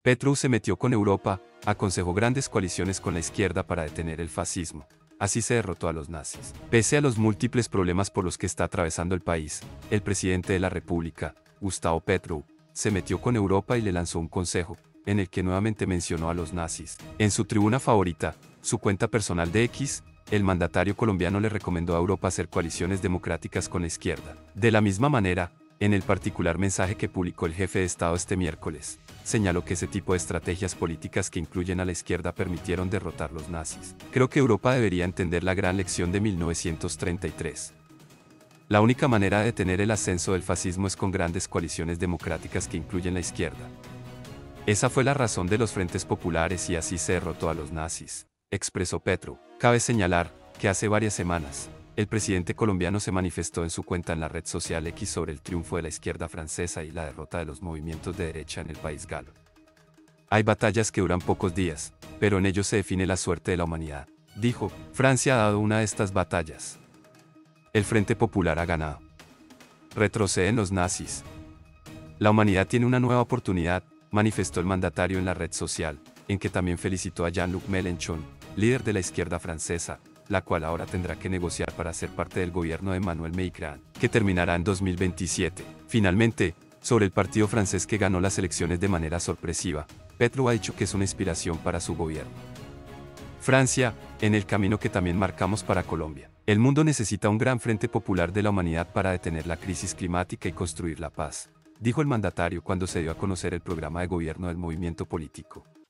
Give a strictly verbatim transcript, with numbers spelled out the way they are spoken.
Petro se metió con Europa, aconsejó grandes coaliciones con la izquierda para detener el fascismo. Así se derrotó a los nazis. Pese a los múltiples problemas por los que está atravesando el país, el presidente de la República, Gustavo Petro, se metió con Europa y le lanzó un consejo, en el que nuevamente mencionó a los nazis. En su tribuna favorita, su cuenta personal de X, el mandatario colombiano le recomendó a Europa hacer coaliciones democráticas con la izquierda. De la misma manera, en el particular mensaje que publicó el jefe de Estado este miércoles, señaló que ese tipo de estrategias políticas que incluyen a la izquierda permitieron derrotar los nazis. Creo que Europa debería entender la gran lección de mil novecientos treinta y tres. La única manera de detener el ascenso del fascismo es con grandes coaliciones democráticas que incluyen la izquierda. Esa fue la razón de los frentes populares y así se derrotó a los nazis, expresó Petro. Cabe señalar que hace varias semanas, el presidente colombiano se manifestó en su cuenta en la red social X sobre el triunfo de la izquierda francesa y la derrota de los movimientos de derecha en el país galo. Hay batallas que duran pocos días, pero en ellos se define la suerte de la humanidad, dijo. Francia ha dado una de estas batallas. El Frente Popular ha ganado. Retroceden los nazis. La humanidad tiene una nueva oportunidad, manifestó el mandatario en la red social, en que también felicitó a Jean-Luc Mélenchon, líder de la izquierda francesa, la cual ahora tendrá que negociar para ser parte del gobierno de Emmanuel Macron, que terminará en dos mil veintisiete. Finalmente, sobre el partido francés que ganó las elecciones de manera sorpresiva, Petro ha dicho que es una inspiración para su gobierno. Francia, en el camino que también marcamos para Colombia. El mundo necesita un gran frente popular de la humanidad para detener la crisis climática y construir la paz, dijo el mandatario cuando se dio a conocer el programa de gobierno del movimiento político.